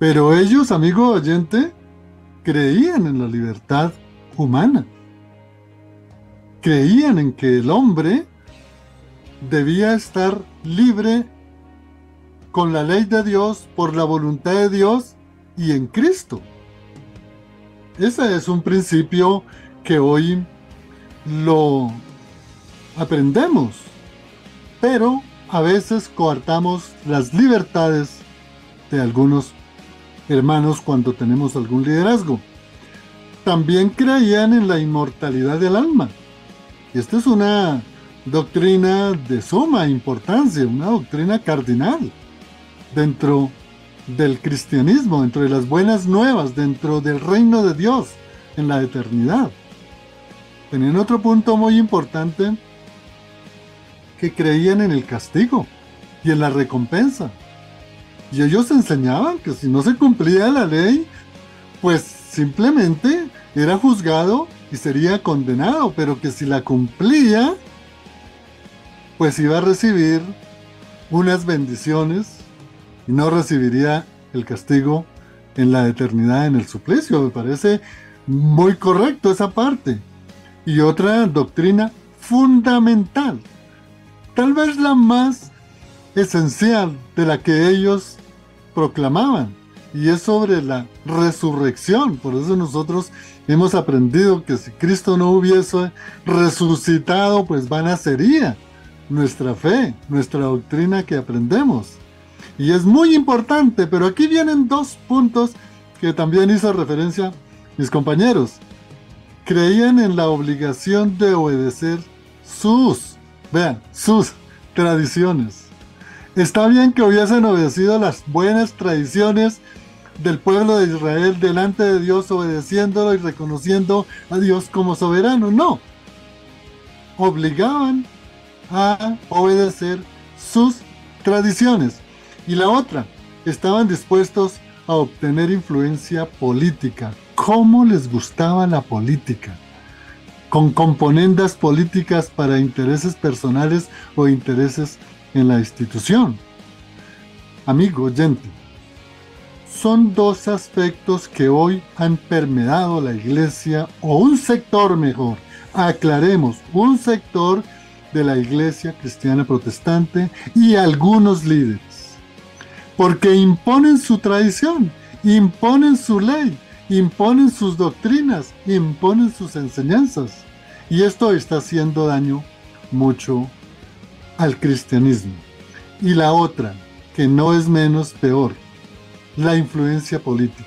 Pero ellos, amigo oyente, creían en la libertad humana. Creían en que el hombre debía estar libre con la ley de Dios, por la voluntad de Dios y en Cristo. Ese es un principio que hoy lo aprendemos, pero a veces coartamos las libertades de algunos hermanos cuando tenemos algún liderazgo. También creían en la inmortalidad del alma. Esta es una doctrina de suma importancia, una doctrina cardinal dentro del cristianismo, dentro de las buenas nuevas, dentro del reino de Dios en la eternidad. Tenían otro punto muy importante, que creían en el castigo y en la recompensa. Y ellos enseñaban que si no se cumplía la ley, pues simplemente era juzgado y sería condenado, pero que si la cumplía, pues iba a recibir unas bendiciones y no recibiría el castigo en la eternidad, en el suplicio. Me parece muy correcto esa parte. Y otra doctrina fundamental, tal vez la más esencial de la que ellos proclamaban, y es sobre la resurrección. Por eso nosotros hemos aprendido que si Cristo no hubiese resucitado, pues vana sería nuestra fe, nuestra doctrina que aprendemos. Y es muy importante, pero aquí vienen dos puntos que también hizo referencia mis compañeros. Creían en la obligación de obedecer sus tradiciones. Está bien que hubiesen obedecido las buenas tradiciones del pueblo de Israel delante de Dios, obedeciéndolo y reconociendo a Dios como soberano. No. Obligaban a obedecer sus tradiciones. Y la otra, estaban dispuestos a obtener influencia política. ¿Cómo les gustaba la política? Con componendas políticas para intereses personales o intereses en la institución. Amigo oyente, son dos aspectos que hoy han permeado la iglesia, o un sector mejor, aclaremos, un sector de la iglesia cristiana protestante y algunos líderes. Porque imponen su tradición, imponen su ley, imponen sus doctrinas, imponen sus enseñanzas. Y esto está haciendo daño mucho al cristianismo. Y la otra, que no es menos peor, la influencia política.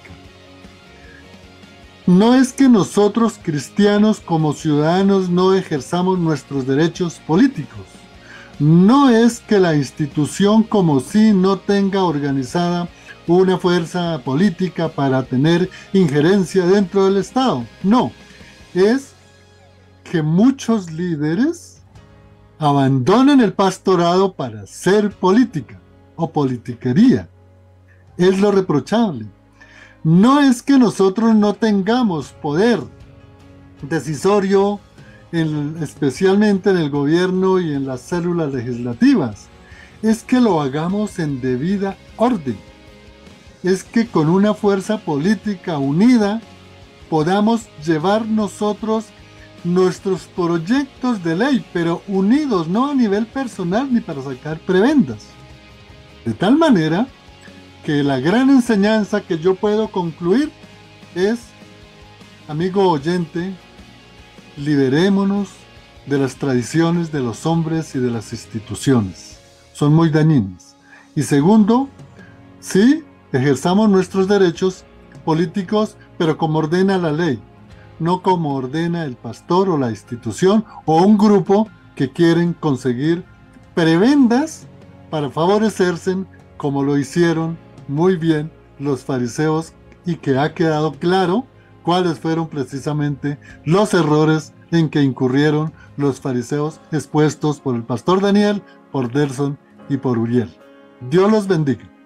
No es que nosotros cristianos como ciudadanos no ejerzamos nuestros derechos políticos. No es que la institución como si no tenga organizada una fuerza política para tener injerencia dentro del Estado. No, es que muchos líderes abandonan el pastorado para hacer política o politiquería. Es lo reprochable. No es que nosotros no tengamos poder decisorio, especialmente en el gobierno y en las células legislativas. Es que lo hagamos en debida orden. Es que con una fuerza política unida podamos llevar nosotros nuestros proyectos de ley, pero unidos, no a nivel personal ni para sacar prebendas. De tal manera que la gran enseñanza que yo puedo concluir es, amigo oyente, liberémonos de las tradiciones de los hombres y de las instituciones. Son muy dañinas. Y segundo, sí, ejerzamos nuestros derechos políticos, pero como ordena la ley, no como ordena el pastor o la institución o un grupo que quieren conseguir prebendas para favorecerse, como lo hicieron muy bien los fariseos, y que ha quedado claro cuáles fueron precisamente los errores en que incurrieron los fariseos expuestos por el pastor Daniel, por Derson y por Uriel. Dios los bendiga.